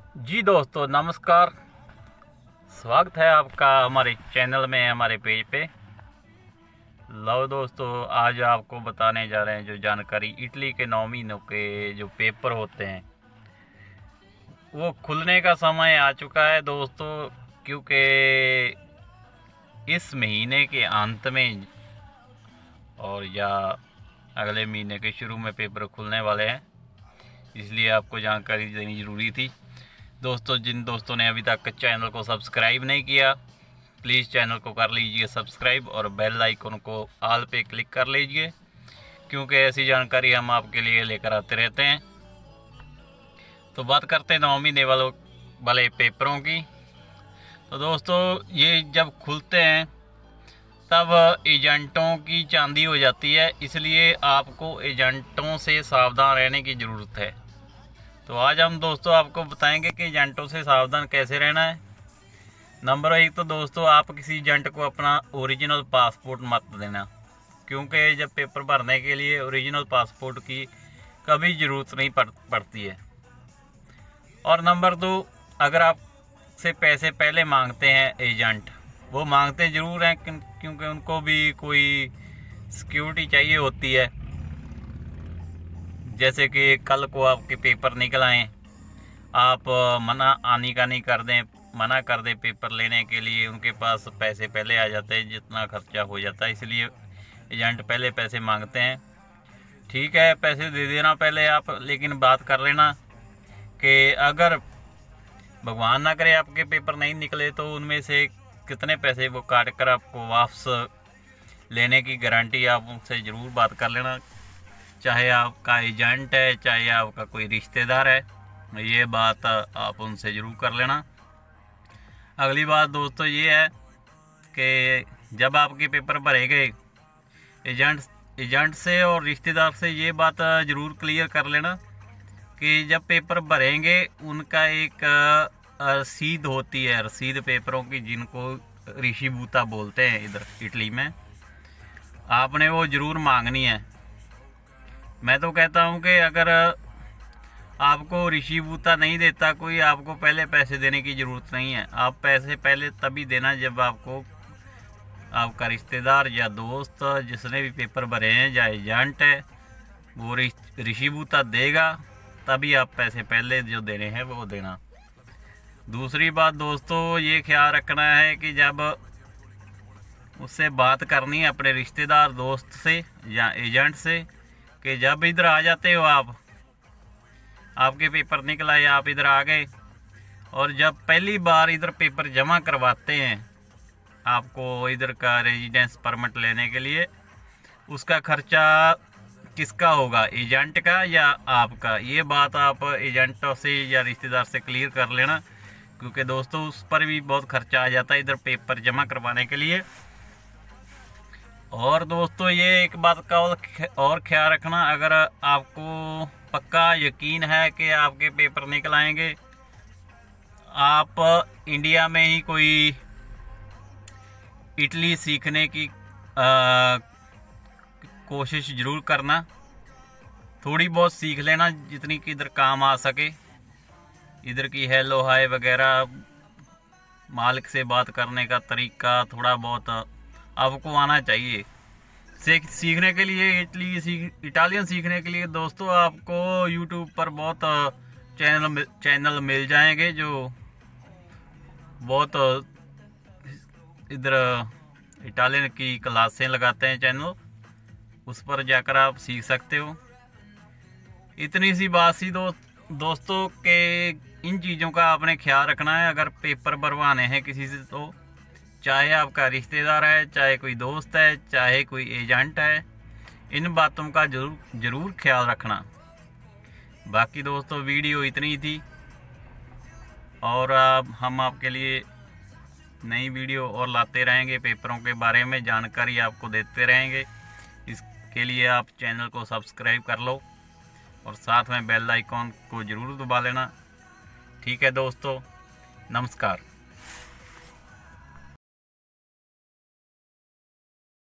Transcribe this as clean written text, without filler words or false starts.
जी दोस्तों नमस्कार। स्वागत है आपका हमारे चैनल में, हमारे पेज पे। लो दोस्तों, आज आपको बताने जा रहे हैं जो जानकारी इटली के 9 महीनों के जो पेपर होते हैं वो खुलने का समय आ चुका है दोस्तों। क्योंकि इस महीने के अंत में और या अगले महीने के शुरू में पेपर खुलने वाले हैं, इसलिए आपको जानकारी देनी ज़रूरी थी। दोस्तों, जिन दोस्तों ने अभी तक चैनल को सब्सक्राइब नहीं किया, प्लीज़ चैनल को कर लीजिए सब्सक्राइब और बेल आइकन को ऑल पे क्लिक कर लीजिए, क्योंकि ऐसी जानकारी हम आपके लिए लेकर आते रहते हैं। तो बात करते हैं 9 महीने वाले पेपरों की। तो दोस्तों, ये जब खुलते हैं तब एजेंटों की चांदी हो जाती है, इसलिए आपको एजेंटों से सावधान रहने की ज़रूरत है। तो आज हम दोस्तों आपको बताएंगे कि एजेंटों से सावधान कैसे रहना है। नंबर 1 तो दोस्तों, आप किसी एजेंट को अपना ओरिजिनल पासपोर्ट मत देना, क्योंकि जब पेपर भरने के लिए ओरिजिनल पासपोर्ट की कभी ज़रूरत नहीं पड़ती है। और नंबर 2, अगर आपसे पैसे पहले मांगते हैं एजेंट, वो मांगते ज़रूर हैं क्योंकि उनको भी कोई सिक्योरिटी चाहिए होती है। जैसे कि कल को आपके पेपर निकल आएँ, आप मना कर दें पेपर लेने के लिए, उनके पास पैसे पहले आ जाते हैं, जितना खर्चा हो जाता है, इसलिए एजेंट पहले पैसे मांगते हैं। ठीक है, पैसे दे देना पहले आप, लेकिन बात कर लेना कि अगर भगवान ना करे आपके पेपर नहीं निकले तो उनमें से कितने पैसे वो काट कर आपको वापस लेने की गारंटी आप उनसे ज़रूर बात कर लेना। चाहे आपका एजेंट है, चाहे आपका कोई रिश्तेदार है, ये बात आप उनसे ज़रूर कर लेना। अगली बात दोस्तों ये है कि जब आपके पेपर भरे गए, एजेंट से और रिश्तेदार से ये बात ज़रूर क्लियर कर लेना कि जब पेपर भरेंगे उनका एक रसीद होती है, रसीद पेपरों की, जिनको रिशिबूता बोलते हैं इधर इटली में, आपने वो ज़रूर मांगनी है। मैं तो कहता हूँ कि अगर आपको रिशिबूता नहीं देता कोई, आपको पहले पैसे देने की ज़रूरत नहीं है। आप पैसे पहले तभी देना जब आपको आपका रिश्तेदार या दोस्त जिसने भी पेपर भरे हैं या एजेंट है वो रिशिबूता देगा, तभी आप पैसे पहले जो देने हैं वो देना। दूसरी बात दोस्तों, ये ख्याल रखना है कि जब उससे बात करनी है अपने रिश्तेदार दोस्त से या एजेंट से, कि जब इधर आ जाते हो आपके पेपर निकला या आप इधर आ गए, और जब पहली बार इधर पेपर जमा करवाते हैं आपको इधर का रेजिडेंस परमिट लेने के लिए, उसका खर्चा किसका होगा, एजेंट का या आपका? ये बात आप एजेंटों से या रिश्तेदार से क्लियर कर लेना, क्योंकि दोस्तों उस पर भी बहुत खर्चा आ जाता है इधर पेपर जमा करवाने के लिए। और दोस्तों, ये एक बात का और ख्याल रखना, अगर आपको पक्का यकीन है कि आपके पेपर निकल आएंगे, आप इंडिया में ही कोई इटली सीखने की कोशिश ज़रूर करना। थोड़ी बहुत सीख लेना जितनी कि इधर काम आ सके। इधर की हेलो हाय वगैरह, मालिक से बात करने का तरीका थोड़ा बहुत आपको आना चाहिए। सीखने के लिए इटालियन सीखने के लिए दोस्तों आपको यूट्यूब पर बहुत चैनल मिल जाएंगे जो बहुत इधर इटालियन की क्लासें लगाते हैं चैनल, उस पर जाकर आप सीख सकते हो। इतनी सी बात सी दोस्तों के इन चीज़ों का आपने ख्याल रखना है अगर पेपर भरवाने हैं किसी से, तो चाहे आपका रिश्तेदार है, चाहे कोई दोस्त है, चाहे कोई एजेंट है, इन बातों का ज़रूर ख्याल रखना। बाकी दोस्तों, वीडियो इतनी थी, और हम आपके लिए नई वीडियो और लाते रहेंगे, पेपरों के बारे में जानकारी आपको देते रहेंगे। इसके लिए आप चैनल को सब्सक्राइब कर लो और साथ में बेल आइकॉन को ज़रूर दबा लेना। ठीक है दोस्तों, नमस्कार।